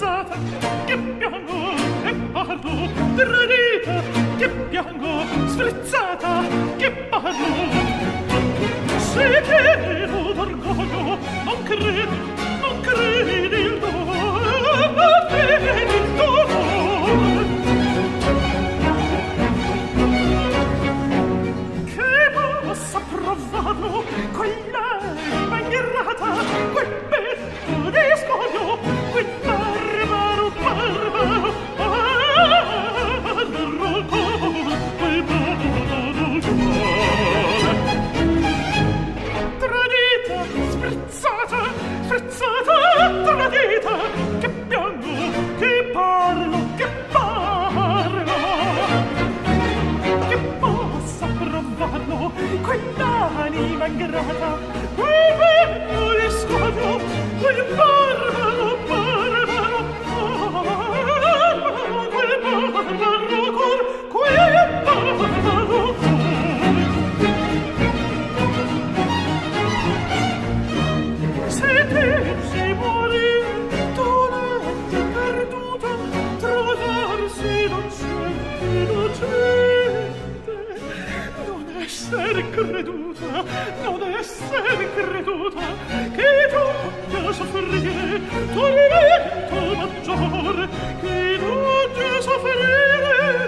sprezzata, che piango e parlo, tradita, che piango, sprezzata, che parlo. Se pieno d'orgoglio, non credi il dolore, non credi il dolore. Che possa provarlo, quell'anima ingrata, quel petto di scoglio, quel barbaro, quel tradita, sprezzata, tradita, che piango, che parlo, che possa provarlo, quell'anima ingrata, quel petto di scoglio, quel barbaro, quel barbaro cor. Se te si muore, dolente, perduta, trovarsi non esser creduta, che doppia soffrire, tormento maggiore, che doppia soffrire,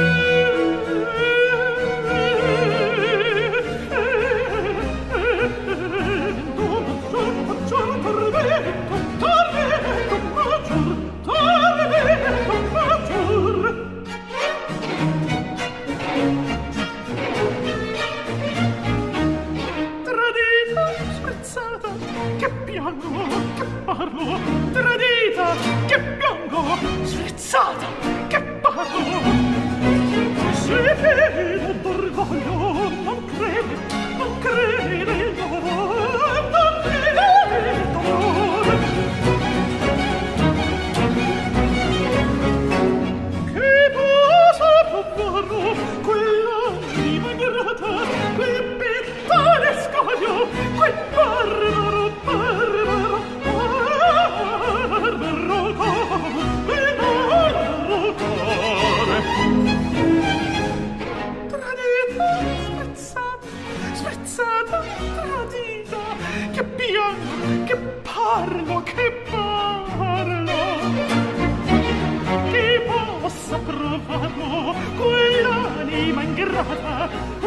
tradita, che piango, sprezzata, che parlo. Se pieno d'orgoglio, non credi il dolore, non credi il dolore. Che possa provarlo, quell'anima ingrata, quel pittore scoglio, quel barbaro, sprezzata, tradita, che piango, che parlo, che possa provarlo, quell'anima ingrata,